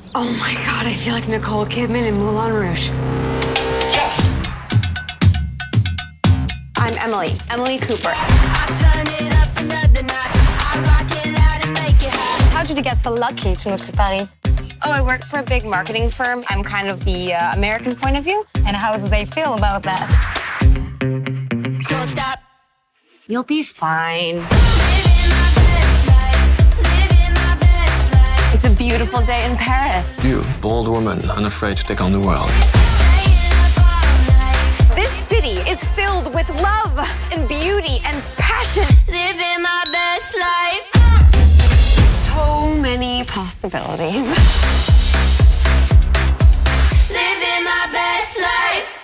Oh my God, I feel like Nicole Kidman in Moulin Rouge. I'm Emily Cooper. How did you get so lucky to move to Paris? Oh, I work for a big marketing firm. I'm kind of the American point of view. And how do they feel about that? Don't stop. You'll be fine. It's a beautiful day in Paris. You, bold woman, unafraid to take on the world. This city is filled with love and beauty and passion. Living my best life. So many possibilities. Living my best life.